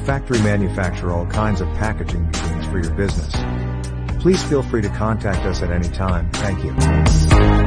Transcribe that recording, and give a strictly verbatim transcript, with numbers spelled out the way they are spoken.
factory manufacture all kinds of packaging machines for your business. Please feel free to contact us at any time. Thank you.